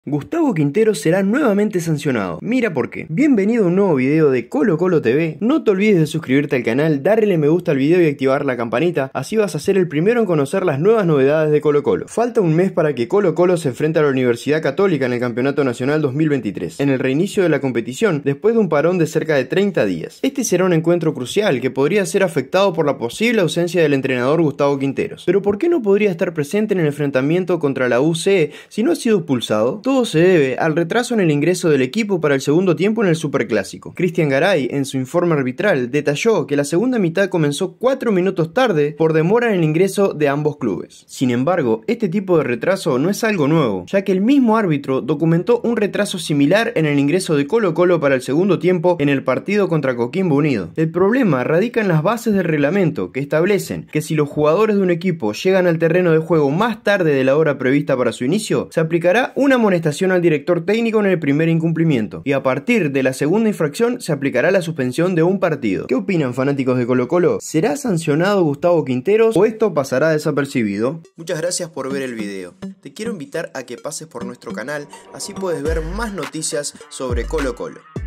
Gustavo Quinteros será nuevamente sancionado. Mira por qué. Bienvenido a un nuevo video de Colo Colo TV. No te olvides de suscribirte al canal, darle me gusta al video y activar la campanita. Así vas a ser el primero en conocer las nuevas novedades de Colo Colo. Falta un mes para que Colo Colo se enfrente a la Universidad Católica en el Campeonato Nacional 2023, en el reinicio de la competición, después de un parón de cerca de 30 días. Este será un encuentro crucial que podría ser afectado por la posible ausencia del entrenador Gustavo Quinteros. Pero ¿por qué no podría estar presente en el enfrentamiento contra la UCE si no ha sido expulsado? Todo se debe al retraso en el ingreso del equipo para el segundo tiempo en el Superclásico. Cristian Garay, en su informe arbitral, detalló que la segunda mitad comenzó 4 minutos tarde por demora en el ingreso de ambos clubes. Sin embargo, este tipo de retraso no es algo nuevo, ya que el mismo árbitro documentó un retraso similar en el ingreso de Colo Colo para el segundo tiempo en el partido contra Coquimbo Unido. El problema radica en las bases del reglamento, que establecen que si los jugadores de un equipo llegan al terreno de juego más tarde de la hora prevista para su inicio, se aplicará una amonestación al director técnico en el primer incumplimiento, y a partir de la segunda infracción se aplicará la suspensión de un partido. ¿Qué opinan, fanáticos de Colo Colo? ¿Será sancionado Gustavo Quinteros o esto pasará desapercibido? Muchas gracias por ver el video. Te quiero invitar a que pases por nuestro canal, así puedes ver más noticias sobre Colo Colo.